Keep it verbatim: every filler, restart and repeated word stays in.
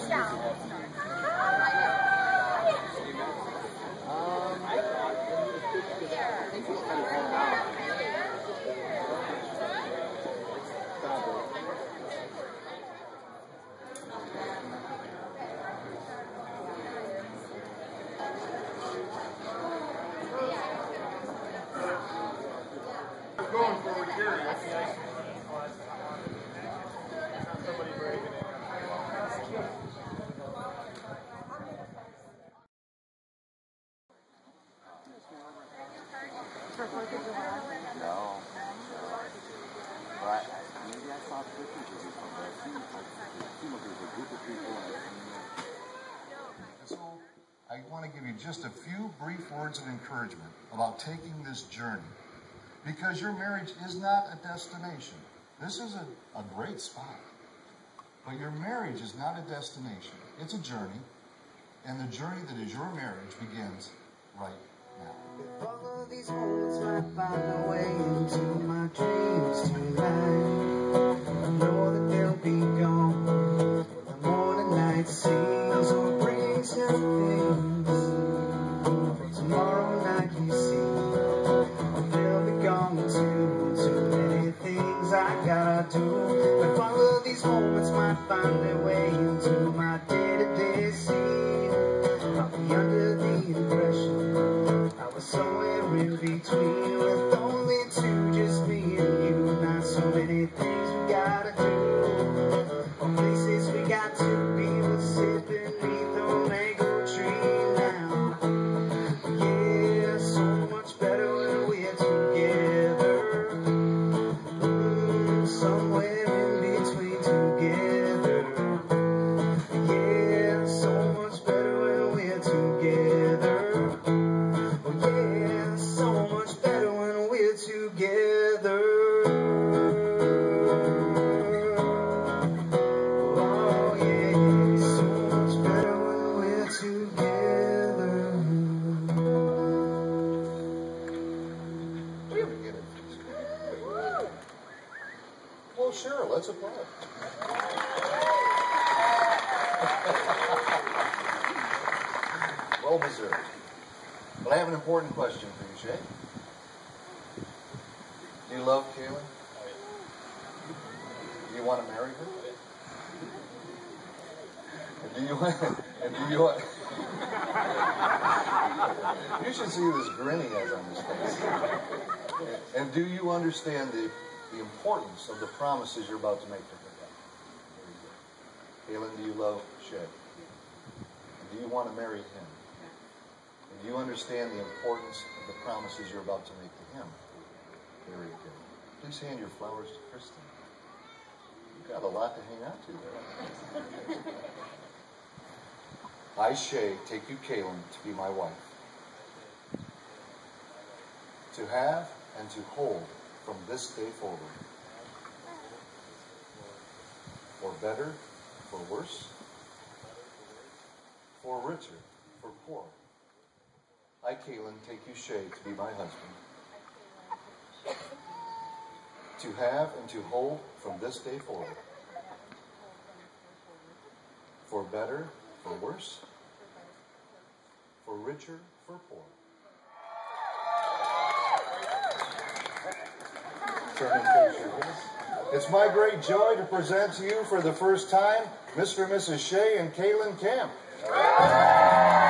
Going forward here. No. But maybe I saw pictures of you somewhere. It seems like, it seems like there's a group of people and So I want to give you just a few brief words of encouragement about taking this journey. Because your marriage is not a destination. This is a, a great spot. But your marriage is not a destination. It's a journey. And the journey that is your marriage begins right now. If all of these moments might find their way into my dreams tonight, I know that they'll be gone. The morning light seems or brings him things. Tomorrow night you see, they'll be gone too. Too many things I gotta do. If all of these moments might find their way into my day-to-day scene, I'll be under the impression I was somewhere in between, with only two, just me and you. Not so many things we gotta do, or places we got to be. We'll sit beneath a mango tree now. Yeah, so much better when we're together. Mm, somewhere in between together. Yeah, so much better when we're together. Oh yeah, so much better when we're together. Oh yeah, so much better when we're together. Well, sure, let's applaud. Well deserved. But I have an important question for you, Shay. Do you love Kaylin? Do you want to marry her? And do you want? And do you want? You should see this grin he has on his face. And do you understand the the importance of the promises you're about to make to her? Kaylin, do you love Shay? And do you want to marry him? And do you understand the importance of the promises you're about to make to him? Very good. Please hand your flowers to Kristen. You've got a lot to hang on to there. I, Shay, take you, Kaylin, to be my wife. To have and to hold from this day forward. For better, for worse, for richer, for poor. I, Kaylin, take you, Shay, to be my husband. To have and to hold from this day forward. For better, for worse, for richer, for poor. Turn and face your face. It's my great joy to present to you for the first time Mister and Missus Shay and Kaylin Camp.